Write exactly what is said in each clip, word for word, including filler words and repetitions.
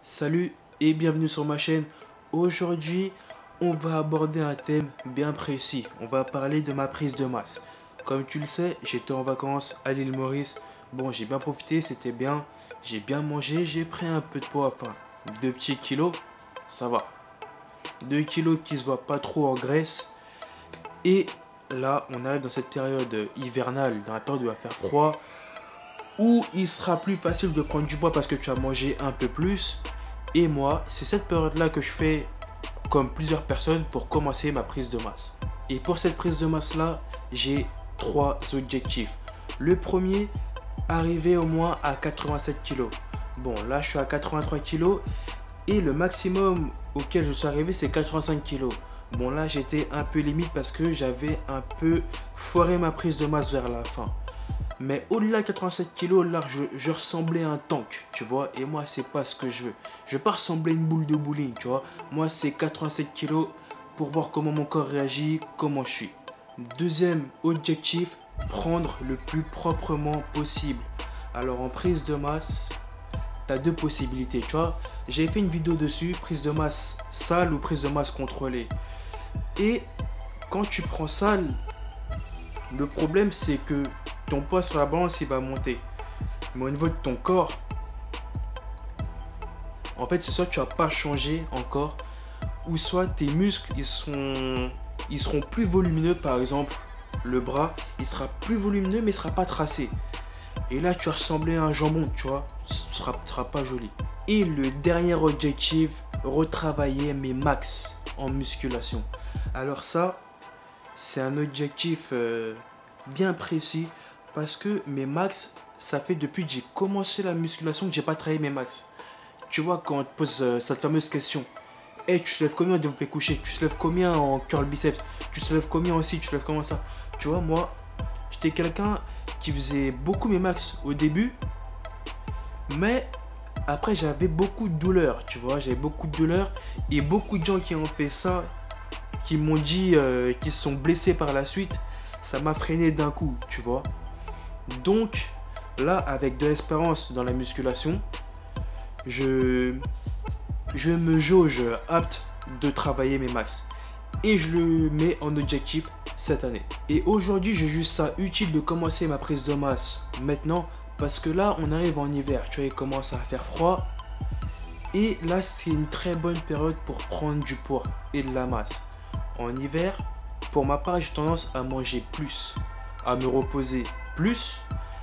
Salut et bienvenue sur ma chaîne. Aujourd'hui, on va aborder un thème bien précis. On va parler de ma prise de masse. Comme tu le sais, j'étais en vacances à l'île Maurice. Bon, j'ai bien profité, c'était bien. J'ai bien mangé, j'ai pris un peu de poids, enfin, deux petits kilos, ça va. deux kilos qui se voient pas trop en graisse. Et là, on arrive dans cette période hivernale, dans la période où il va faire froid, où il sera plus facile de prendre du poids parce que tu as mangé un peu plus. Et moi, c'est cette période-là que je fais comme plusieurs personnes pour commencer ma prise de masse. Et pour cette prise de masse-là, j'ai trois objectifs. Le premier, arriver au moins à quatre-vingt-sept kilos. Bon, là, je suis à quatre-vingt-trois kilos et le maximum auquel je suis arrivé, c'est quatre-vingt-cinq kilos. Bon, là, j'étais un peu limite parce que j'avais un peu foiré ma prise de masse vers la fin. Mais au-delà de quatre-vingt-sept kilos, là, je, je ressemblais à un tank, tu vois. Et moi, c'est pas ce que je veux. Je veux pas ressembler à une boule de bowling, tu vois. Moi, c'est quatre-vingt-sept kilos pour voir comment mon corps réagit, comment je suis. Deuxième objectif, prendre le plus proprement possible. Alors, en prise de masse, tu as deux possibilités, tu vois. J'ai fait une vidéo dessus, prise de masse sale ou prise de masse contrôlée. Et quand tu prends sale, le problème, c'est que ton poids sur la balance, il va monter. Mais au niveau de ton corps, en fait, c'est soit tu n'as pas changé encore, ou soit tes muscles, ils, sont, ils seront plus volumineux. Par exemple, le bras, il sera plus volumineux, mais il ne sera pas tracé. Et là, tu vas ressembler à un jambon, tu vois. Ce ne sera, sera pas joli. Et le dernier objectif, retravailler mes max en musculation. Alors ça, c'est un objectif euh, bien précis. Parce que mes max, ça fait depuis que j'ai commencé la musculation que j'ai pas travaillé mes max. Tu vois, quand on te pose euh, cette fameuse question, hey, tu soulèves combien en développé couché? Tu soulèves combien en curl biceps? Tu soulèves combien aussi? Tu soulèves comment ça? Tu vois, moi, j'étais quelqu'un qui faisait beaucoup mes max au début. Mais après, j'avais beaucoup de douleurs, tu vois. J'avais beaucoup de douleurs. Et beaucoup de gens qui ont fait ça, qui m'ont dit euh, qu'ils se sont blessés par la suite, ça m'a freiné d'un coup, tu vois. Donc là, avec de l'espérance dans la musculation, je, je me jauge apte de travailler mes max. Et je le mets en objectif cette année. Et aujourd'hui, j'ai juste ça utile de commencer ma prise de masse maintenant. Parce que là, on arrive en hiver. Tu vois, il commence à faire froid. Et là, c'est une très bonne période pour prendre du poids et de la masse. En hiver, pour ma part, j'ai tendance à manger plus, à me reposer plus,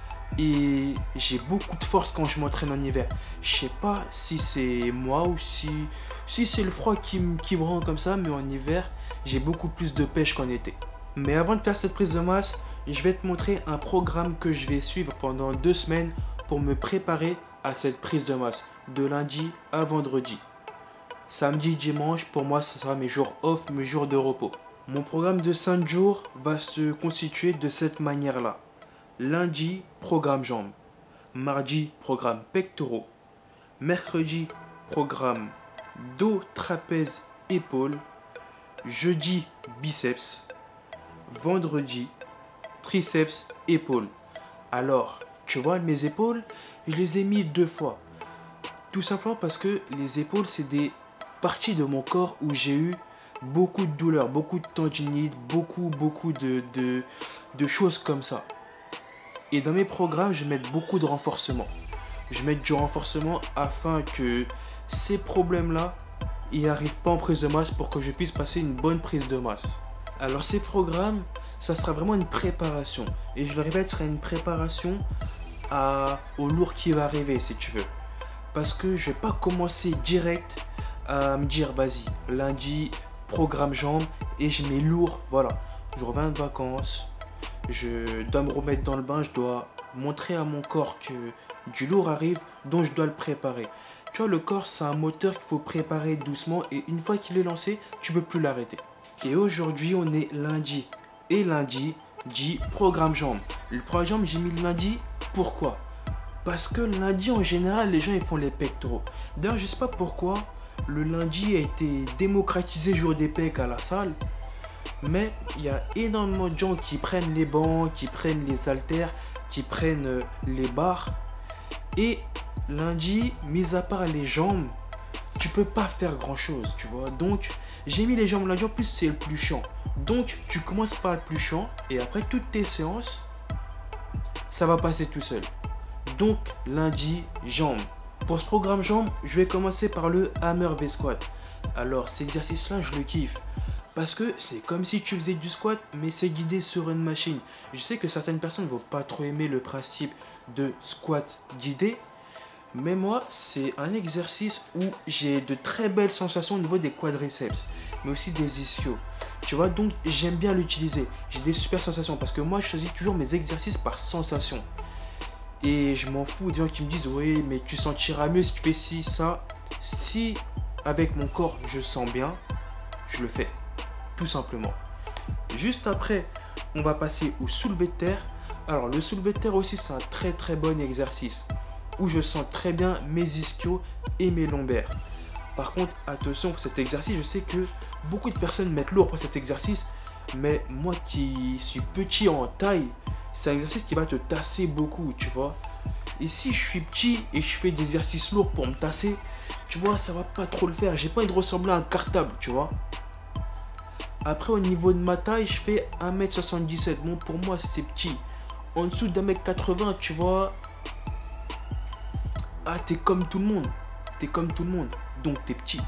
et j'ai beaucoup de force quand je m'entraîne en hiver. Je sais pas si c'est moi ou si, si c'est le froid qui, qui me rend comme ça, mais en hiver, j'ai beaucoup plus de pêche qu'en été. Mais avant de faire cette prise de masse, je vais te montrer un programme que je vais suivre pendant deux semaines pour me préparer à cette prise de masse, de lundi à vendredi. Samedi, dimanche, pour moi, ce sera mes jours off, mes jours de repos. Mon programme de cinq jours va se constituer de cette manière-là. Lundi, programme jambes. Mardi, programme pectoraux. Mercredi, programme dos, trapèze, épaules. Jeudi, biceps. Vendredi, triceps, épaules. Alors, tu vois, mes épaules, je les ai mis deux fois. Tout simplement parce que les épaules, c'est des parties de mon corps où j'ai eu beaucoup de douleurs, beaucoup de tendinite, beaucoup, beaucoup de, de, de choses comme ça. Et dans mes programmes, je vais mettre beaucoup de renforcement. Je vais mettre du renforcement afin que ces problèmes-là, ils n'arrivent pas en prise de masse pour que je puisse passer une bonne prise de masse. Alors ces programmes, ça sera vraiment une préparation. Et je le répète, ce sera une préparation à, au lourd qui va arriver, si tu veux. Parce que je ne vais pas commencer direct à me dire, vas-y, lundi, programme jambes, et je mets lourd, voilà. Je reviens de vacances. Je dois me remettre dans le bain, je dois montrer à mon corps que du lourd arrive, donc je dois le préparer. Tu vois, le corps, c'est un moteur qu'il faut préparer doucement et une fois qu'il est lancé, tu ne peux plus l'arrêter. Et aujourd'hui, on est lundi. Et lundi, dit programme jambes. Le programme jambes, j'ai mis le lundi. Pourquoi? Parce que lundi, en général, les gens ils font les pectoraux. D'ailleurs, je ne sais pas pourquoi le lundi a été démocratisé jour des pecs à la salle. Mais il y a énormément de gens qui prennent les bancs, qui prennent les haltères, qui prennent les barres. Et lundi, mis à part les jambes, tu peux pas faire grand chose, tu vois. Donc, j'ai mis les jambes lundi, en plus c'est le plus chiant. Donc, tu commences par le plus chiant et après toutes tes séances, ça va passer tout seul. Donc, lundi, jambes. Pour ce programme jambes, je vais commencer par le hammer V-squat. Alors, cet exercice-là, je le kiffe. Parce que c'est comme si tu faisais du squat, mais c'est guidé sur une machine. Je sais que certaines personnes ne vont pas trop aimer le principe de squat guidé. Mais moi, c'est un exercice où j'ai de très belles sensations au niveau des quadriceps, mais aussi des ischios. Tu vois, donc j'aime bien l'utiliser. J'ai des super sensations parce que moi, je choisis toujours mes exercices par sensation. Et je m'en fous des gens qui me disent, oui, mais tu sentiras mieux si tu fais ci, ça. Si avec mon corps, je sens bien, je le fais. Tout simplement. Juste après, on va passer au soulevé de terre. Alors, le soulevé de terre aussi, c'est un très très bon exercice où je sens très bien mes ischios et mes lombaires. Par contre, attention pour cet exercice, je sais que beaucoup de personnes mettent lourd pour cet exercice, mais moi qui suis petit en taille, c'est un exercice qui va te tasser beaucoup, tu vois. Et si je suis petit et je fais des exercices lourds pour me tasser, tu vois, ça va pas trop le faire. J'ai pas envie de ressembler à un cartable, tu vois. Après, au niveau de ma taille, je fais un mètre soixante-dix-sept. Bon, pour moi, c'est petit. En dessous d'un mètre quatre-vingts, tu vois. Ah, t'es comme tout le monde. T'es comme tout le monde. Donc, t'es petit.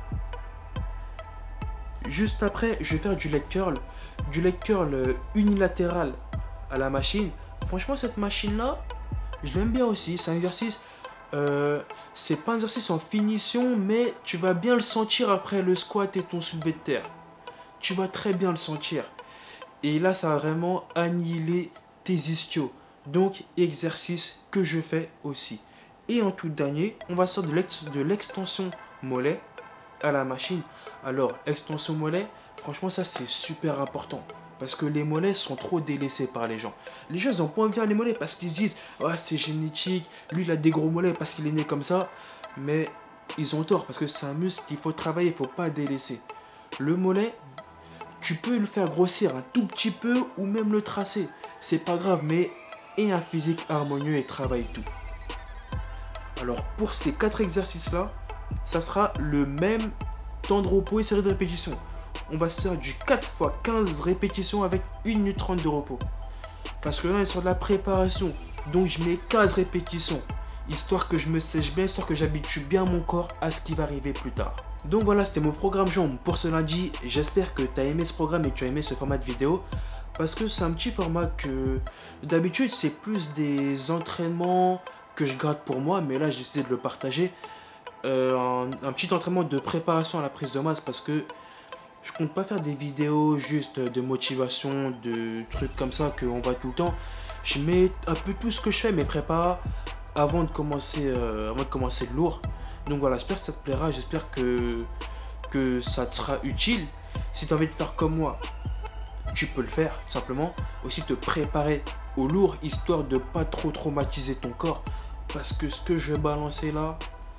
Juste après, je vais faire du leg curl. Du leg curl unilatéral à la machine. Franchement, cette machine-là, je l'aime bien aussi. C'est un exercice... Euh, c'est pas un exercice en finition, mais tu vas bien le sentir après le squat et ton soulevé de terre. Tu vas très bien le sentir. Et là, ça va vraiment annihiler tes ischios. Donc, exercice que je fais aussi. Et en tout dernier, on va sortir de l'extension mollet à la machine. Alors, extension mollet, franchement, ça, c'est super important. Parce que les mollets sont trop délaissés par les gens. Les gens, ils n'ont pas envie de faire les mollets parce qu'ils disent « Ah, c'est génétique, lui, il a des gros mollets parce qu'il est né comme ça. » Mais ils ont tort parce que c'est un muscle qu'il faut travailler, il ne faut pas délaisser. Le mollet, tu peux le faire grossir un tout petit peu ou même le tracer. C'est pas grave, mais aie un physique harmonieux et travaille tout. Alors, pour ces quatre exercices-là, ça sera le même temps de repos et série de répétitions. On va se faire du quatre fois quinze répétitions avec une minute trente de repos. Parce que là, on est sur de la préparation. Donc, je mets quinze répétitions. Histoire que je me sèche bien, histoire que j'habitue bien mon corps à ce qui va arriver plus tard. Donc voilà, c'était mon programme jambes pour ce lundi. J'espère que tu as aimé ce programme et que tu as aimé ce format de vidéo. Parce que c'est un petit format que d'habitude, c'est plus des entraînements que je garde pour moi. Mais là, j'ai décidé de le partager. Euh, un, un petit entraînement de préparation à la prise de masse parce que je compte pas faire des vidéos juste de motivation, de trucs comme ça qu'on voit tout le temps. Je mets un peu tout ce que je fais, mes prépas, avant de commencer, euh, avant de commencer le lourd. Donc voilà, j'espère que ça te plaira, j'espère que, que ça te sera utile. Si tu as envie de faire comme moi, tu peux le faire, tout simplement. Aussi te préparer au lourd, histoire de pas trop traumatiser ton corps. Parce que ce que je vais balancer là...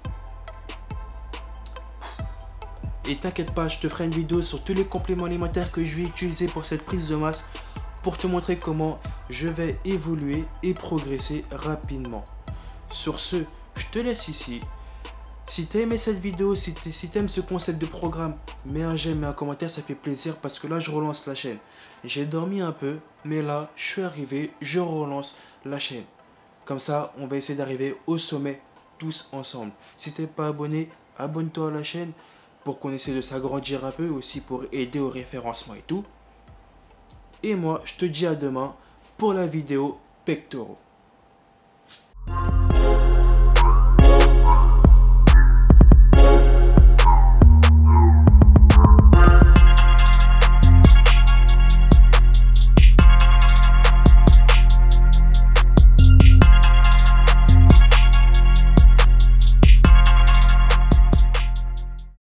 Et t'inquiète pas, je te ferai une vidéo sur tous les compléments alimentaires que je vais utiliser pour cette prise de masse pour te montrer comment je vais évoluer et progresser rapidement. Sur ce, je te laisse ici. Si tu as aimé cette vidéo, si tu si aimes ce concept de programme, mets un j'aime et un commentaire, ça fait plaisir parce que là je relance la chaîne. J'ai dormi un peu, mais là je suis arrivé, je relance la chaîne. Comme ça, on va essayer d'arriver au sommet tous ensemble. Si tu n'es pas abonné, abonne-toi à la chaîne pour qu'on essaie de s'agrandir un peu, aussi pour aider au référencement et tout. Et moi, je te dis à demain pour la vidéo pectoraux.